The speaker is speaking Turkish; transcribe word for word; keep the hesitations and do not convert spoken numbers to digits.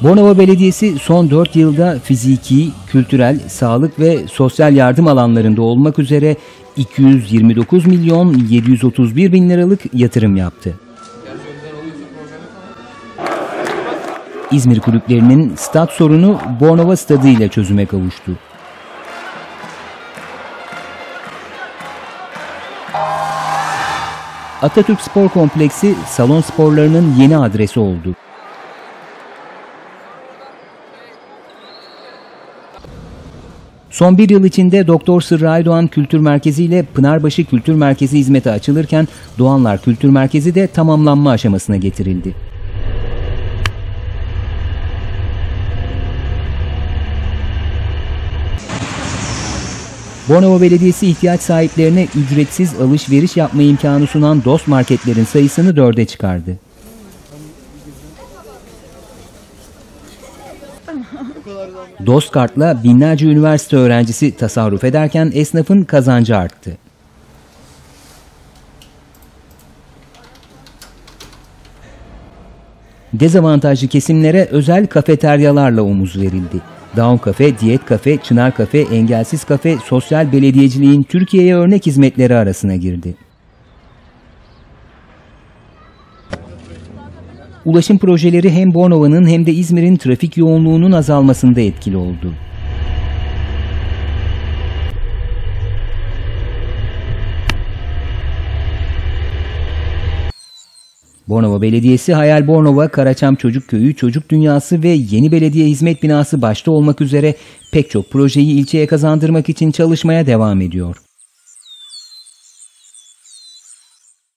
Bornova Belediyesi son dört yılda fiziki, kültürel, sağlık ve sosyal yardım alanlarında olmak üzere iki yüz yirmi dokuz milyon yedi yüz otuz bir bin liralık yatırım yaptı. İzmir kulüplerinin stat sorunu Bornova Stadı ile çözüme kavuştu. Atatürk Spor Kompleksi salon sporlarının yeni adresi oldu. Son bir yıl içinde Doktor Sırrı Aydoğan Kültür Merkezi ile Pınarbaşı Kültür Merkezi hizmete açılırken Doğanlar Kültür Merkezi de tamamlanma aşamasına getirildi. Bornova Belediyesi ihtiyaç sahiplerine ücretsiz alışveriş yapma imkanı sunan Dost marketlerin sayısını dörde çıkardı. Dost kartla binlerce üniversite öğrencisi tasarruf ederken esnafın kazancı arttı. Dezavantajlı kesimlere özel kafeteryalarla omuz verildi. Down Cafe, Diyet Cafe, Çınar Cafe, Engelsiz Cafe, sosyal belediyeciliğin Türkiye'ye örnek hizmetleri arasına girdi. Ulaşım projeleri hem Bornova'nın hem de İzmir'in trafik yoğunluğunun azalmasında etkili oldu. Bornova Belediyesi, Hayal Bornova, Karaçam Çocuk Köyü, Çocuk Dünyası ve yeni belediye hizmet binası başta olmak üzere pek çok projeyi ilçeye kazandırmak için çalışmaya devam ediyor.